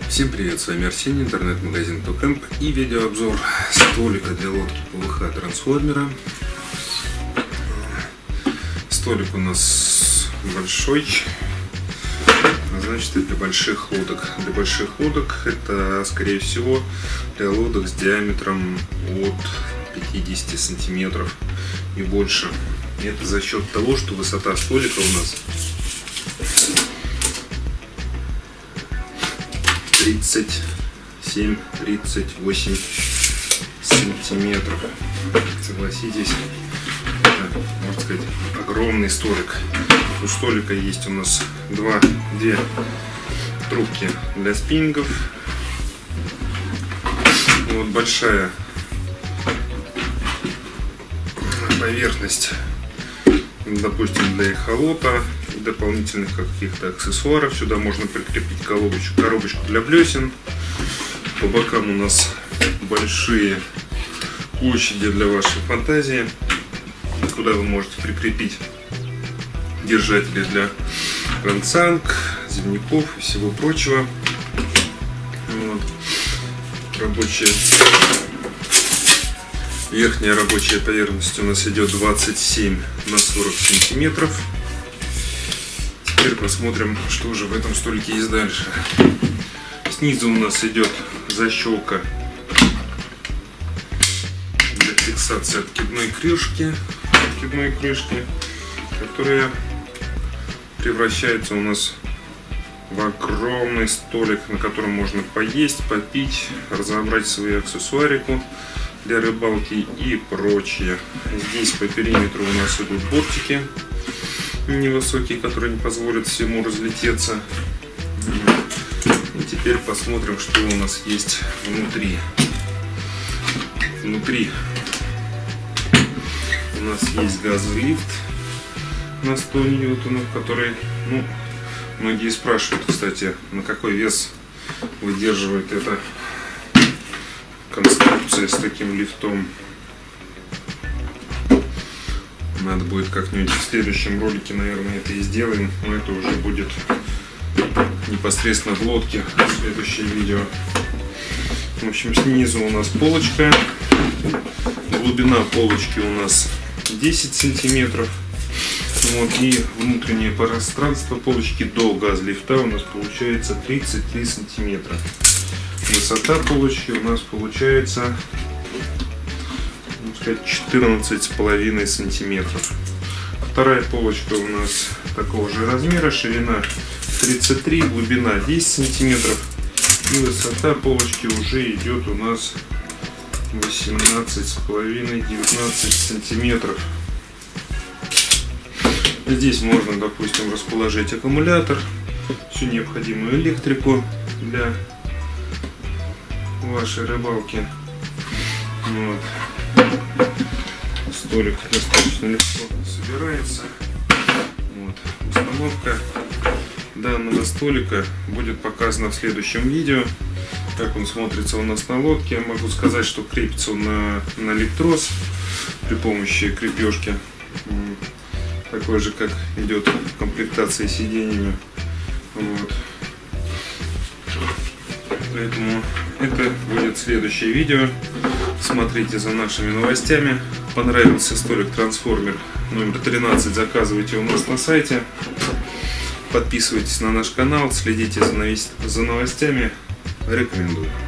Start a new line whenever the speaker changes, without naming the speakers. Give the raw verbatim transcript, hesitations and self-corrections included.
Всем привет, с вами Арсений, интернет-магазин Токэмп и видеообзор столика для лодки ПВХ трансформера. Столик у нас большой, значит, для больших лодок. Для больших лодок это, скорее всего, для лодок с диаметром от пятидесяти сантиметров и больше. Это за счет того, что высота столика у нас тридцать семь — тридцать восемь сантиметров. Согласитесь, это, можно сказать, огромный столик. У столика есть у нас два, две трубки для спиннингов. Вот большая поверхность, допустим, для эхолота и дополнительных каких-то аксессуаров. Сюда можно прикрепить коробочку, коробочку для блесен. По бокам у нас большие площади для вашей фантазии, куда вы можете прикрепить держатели для ранцанг, зимников и всего прочего. Вот. Рабочая Верхняя рабочая поверхность у нас идет двадцать семь на сорок сантиметров. Теперь посмотрим, что же в этом столике есть дальше. Снизу у нас идет защелка для фиксации откидной крышки, откидной крышки, которая превращается у нас в огромный столик, на котором можно поесть, попить, разобрать свою аксессуарику для рыбалки и прочее. Здесь по периметру у нас идут бортики невысокие, которые не позволят всему разлететься. И теперь посмотрим, что у нас есть внутри. Внутри у нас есть газовый лифт на сто ньютонов, который, ну, многие спрашивают, кстати, на какой вес выдерживает эта конструкция с таким лифтом. Надо будет как-нибудь в следующем ролике, наверное, это и сделаем, но это уже будет непосредственно в лодке, следующее видео. В общем, снизу у нас полочка, глубина полочки у нас десять сантиметров. Вот, и внутреннее пространство полочки до газлифта у нас получается тридцать три сантиметра. Высота полочки у нас получается, можно сказать, четырнадцать с половиной сантиметров. Вторая полочка у нас такого же размера, ширина тридцать три, глубина десять сантиметров, и высота полочки уже идет у нас восемнадцать с половиной — девятнадцать сантиметров. Здесь можно, допустим, расположить аккумулятор, всю необходимую электрику для вашей рыбалки. Вот. Столик достаточно легко собирается. Вот. Установка данного столика будет показана в следующем видео. Как он смотрится у нас на лодке. Могу сказать, что крепится он на, на электрос при помощи крепежки, такой же, как идет в комплектации с сиденьями. Вот. Поэтому это будет следующее видео. Смотрите за нашими новостями. Понравился столик-трансформер номер тринадцать, заказывайте у нас на сайте. Подписывайтесь на наш канал, следите за новостями. Рекомендую.